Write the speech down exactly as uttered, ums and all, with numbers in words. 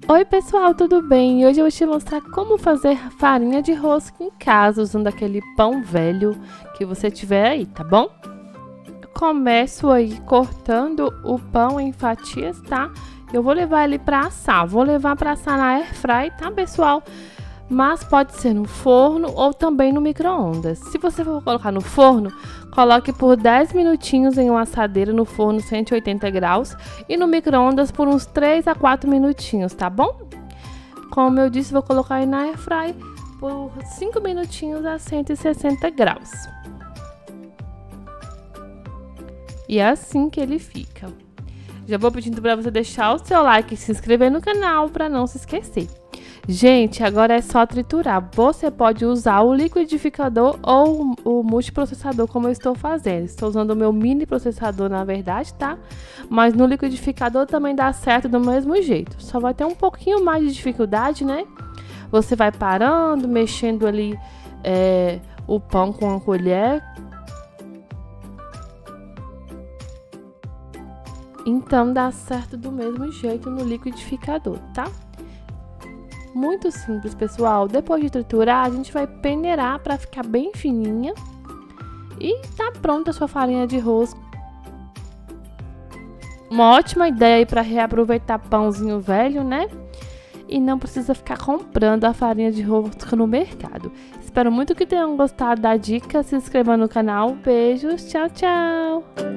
Oi pessoal, tudo bem? Hoje eu vou te mostrar como fazer farinha de rosca em casa, usando aquele pão velho que você tiver aí, tá bom? Eu começo aí cortando o pão em fatias, tá? Eu vou levar ele para assar, vou levar para assar na airfry, tá pessoal? Mas pode ser no forno ou também no micro-ondas. Se você for colocar no forno, coloque por dez minutinhos em uma assadeira no forno cento e oitenta graus e no micro-ondas por uns três a quatro minutinhos, tá bom? Como eu disse, vou colocar aí na airfry por cinco minutinhos a cento e sessenta graus. E é assim que ele fica. Já vou pedindo para você deixar o seu like e se inscrever no canal para não se esquecer. Gente, agora é só triturar. Você pode usar o liquidificador ou o multiprocessador, como eu estou fazendo. Estou usando o meu mini processador, na verdade, tá? Mas no liquidificador também dá certo do mesmo jeito. Só vai ter um pouquinho mais de dificuldade, né? Você vai parando, mexendo ali é, o pão com a colher. Então dá certo do mesmo jeito no liquidificador, tá? Muito simples, pessoal. Depois de triturar, a gente vai peneirar para ficar bem fininha. E tá pronta a sua farinha de rosca. Uma ótima ideia aí para reaproveitar pãozinho velho, né? E não precisa ficar comprando a farinha de rosca no mercado. Espero muito que tenham gostado da dica. Se inscreva no canal. Beijos, tchau, tchau!